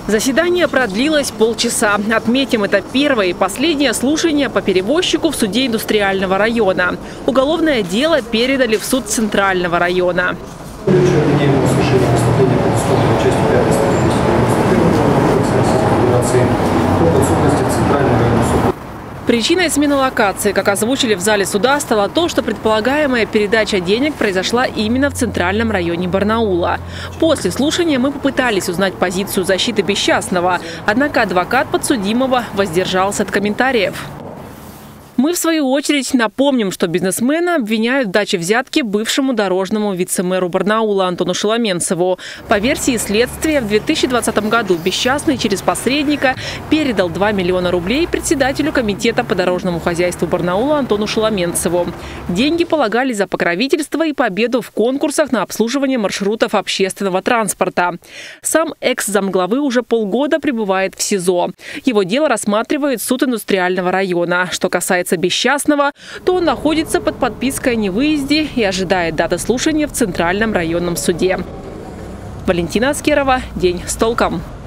Заседание продлилось полчаса. Отметим, это первое и последнее слушание по перевозчику в суде индустриального района. Уголовное дело передали в суд Центрального района. Причиной смены локации, как озвучили в зале суда, стало то, что предполагаемая передача денег произошла именно в Центральном районе Барнаула. После слушания мы попытались узнать позицию защиты Бесчастного, однако адвокат подсудимого воздержался от комментариев. Мы, в свою очередь, напомним, что бизнесмена обвиняют в даче взятки бывшему дорожному вице-мэру Барнаула Антону Шеломенцеву. По версии следствия, в 2020 году Бесчастный через посредника передал 2 миллиона рублей председателю комитета по дорожному хозяйству Барнаула Антону Шеломенцеву. Деньги полагались за покровительство и победу в конкурсах на обслуживание маршрутов общественного транспорта. Сам экс-замглавы уже полгода пребывает в СИЗО. Его дело рассматривает суд индустриального района. Что касается Бесчастного, то он находится под подпиской о невыезде и ожидает даты слушания в Центральном районном суде. Валентина Аскерова. День с толком.